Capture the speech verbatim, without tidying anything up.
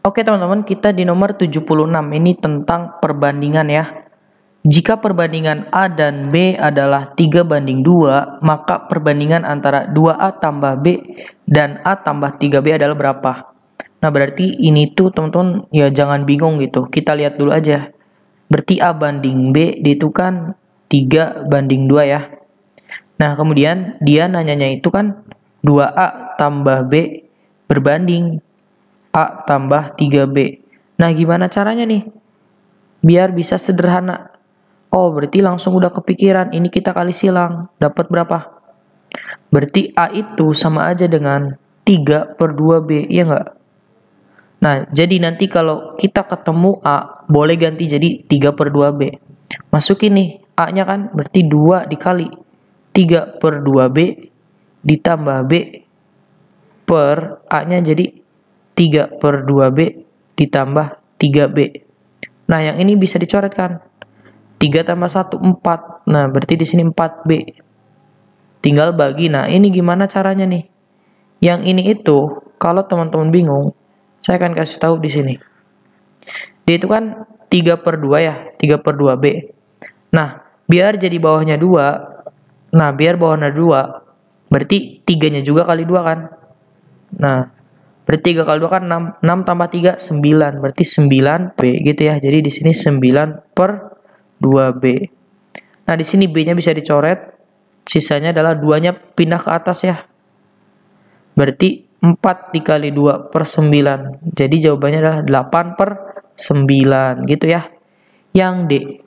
Oke teman-teman, kita di nomor tujuh puluh enam, ini tentang perbandingan ya. Jika perbandingan A dan B adalah tiga banding dua, maka perbandingan antara dua A tambah B dan A tambah tiga B adalah berapa? Nah, berarti ini tuh teman-teman ya jangan bingung gitu. Kita lihat dulu aja. Berarti A banding B itu kan tiga banding dua ya. Nah, kemudian dia nanyanya itu kan dua A tambah B berbanding A tambah tiga B. Nah, gimana caranya nih? Biar bisa sederhana. Oh, berarti langsung udah kepikiran. Ini kita kali silang. Dapat berapa? Berarti A itu sama aja dengan tiga per dua B. Iya nggak? Nah, jadi nanti kalau kita ketemu A, boleh ganti jadi tiga per dua B. Masukin nih. A-nya kan berarti dua dikali tiga per dua B ditambah B per A-nya jadi tiga per dua B ditambah tiga B. Nah, yang ini bisa dicoretkan. tiga tambah satu, empat. Nah, berarti di sini empat B. Tinggal bagi. Nah, ini gimana caranya nih? Yang ini itu, kalau teman-teman bingung, saya akan kasih tahu di sini. Dia itu kan tiga per dua ya, tiga per dua B. Nah, biar jadi bawahnya dua, nah, biar bawahnya dua, berarti tiganya juga kali dua kan? Nah, berarti tiga kali dua kan enam. enam tambah tiga, sembilan. Berarti sembilan B gitu ya. Jadi di sini sembilan per dua B. Nah, di sini B-nya bisa dicoret. Sisanya adalah dua-nya pindah ke atas ya. Berarti empat dikali dua per sembilan. Jadi jawabannya adalah delapan per sembilan gitu ya. Yang D.